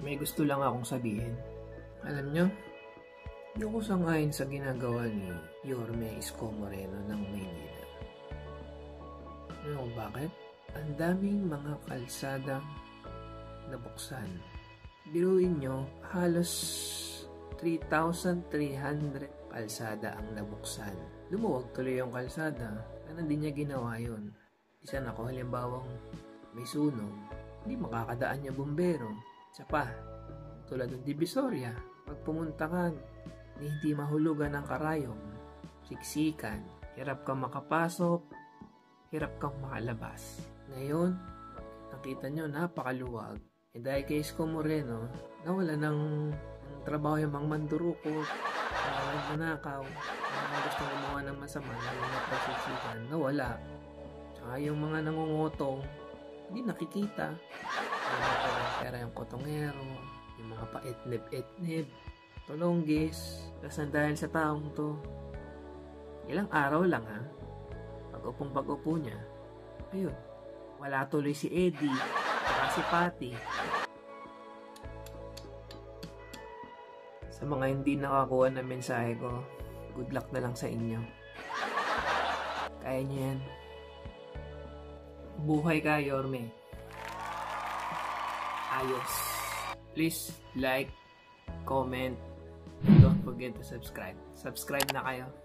May gusto lang akong sabihin. Alam nyo, hindi ko sang-ayon sa ginagawa ni Yorme Isko Moreno ng Maynila. Ano bakit? Ang daming mga kalsada nabuksan. Biruin nyo, halos 3,300 kalsada ang nabuksan. Lumuwag tuloy yung kalsada. Sana hindi niya ginawa yun. Isa na ko halimbawang may sunog, hindi makakadaan yung bumbero. Isa pa, tulad ng Divisoria, pag pumunta ka, hindi mahulugan ng karayom, siksikan, hirap kang makapasok, hirap kang makalabas. Ngayon, nakita nyo, napakaluwag. Dahil kay Isko Moreno, nawala ng trabaho yung mga mandurukot, mga nagnanakaw, mga gustong gumawa ng masama, lalo na pagsiksikan, nawala. Tsaka yung mga nangungutong, hindi nakikita. Pera yung kotongero, yung mga paetnib-etnib, tulonggis. Kasi dahil sa taong to, ilang araw lang ha, pag-upong-pag-upo niya, ayun, wala tuloy si Eddie, saka si Patty. Sa mga hindi nakakuha ng mensahe ko, good luck na lang sa inyo. Kaya niyo yan. Buhay ka, Yorme. Ayos. Please like, comment, and don't forget to subscribe. Subscribe na kayo.